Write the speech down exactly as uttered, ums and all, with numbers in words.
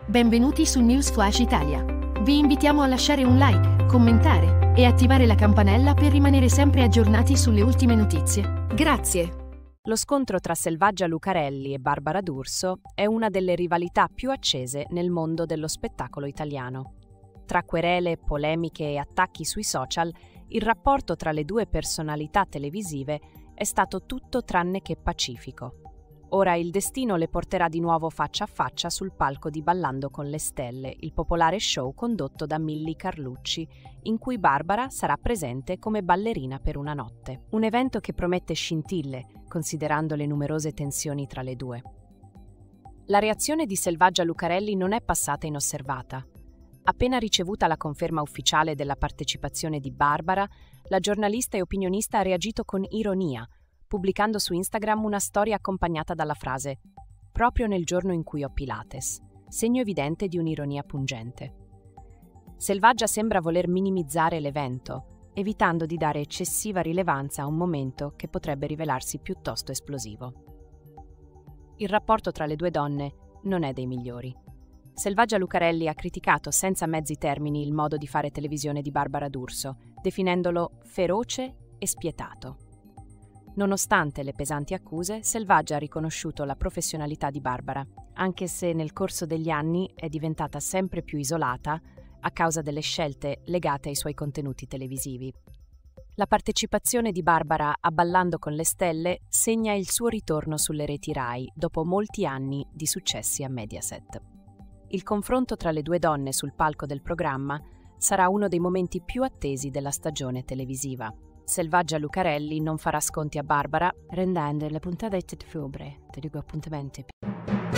Benvenuti su News Flash Italia. Vi invitiamo a lasciare un like, commentare e attivare la campanella per rimanere sempre aggiornati sulle ultime notizie. Grazie. Lo scontro tra Selvaggia Lucarelli e Barbara D'Urso è una delle rivalità più accese nel mondo dello spettacolo italiano. Tra querele, polemiche e attacchi sui social, il rapporto tra le due personalità televisive è stato tutto tranne che pacifico. Ora il destino le porterà di nuovo faccia a faccia sul palco di Ballando con le Stelle, il popolare show condotto da Milly Carlucci, in cui Barbara sarà presente come ballerina per una notte. Un evento che promette scintille, considerando le numerose tensioni tra le due. La reazione di Selvaggia Lucarelli non è passata inosservata. Appena ricevuta la conferma ufficiale della partecipazione di Barbara, la giornalista e opinionista ha reagito con ironia, pubblicando su Instagram una storia accompagnata dalla frase «Proprio nel giorno in cui ho Pilates», segno evidente di un'ironia pungente. Selvaggia sembra voler minimizzare l'evento, evitando di dare eccessiva rilevanza a un momento che potrebbe rivelarsi piuttosto esplosivo. Il rapporto tra le due donne non è dei migliori. Selvaggia Lucarelli ha criticato senza mezzi termini il modo di fare televisione di Barbara D'Urso, definendolo feroce e spietato. Nonostante le pesanti accuse, Selvaggia ha riconosciuto la professionalità di Barbara, anche se nel corso degli anni è diventata sempre più isolata a causa delle scelte legate ai suoi contenuti televisivi. La partecipazione di Barbara a Ballando con le Stelle segna il suo ritorno sulle reti Rai dopo molti anni di successi a Mediaset. Il confronto tra le due donne sul palco del programma sarà uno dei momenti più attesi della stagione televisiva. Selvaggia Lucarelli non farà sconti a Barbara, rendendo le puntate di ottobre, ti dico appuntamenti.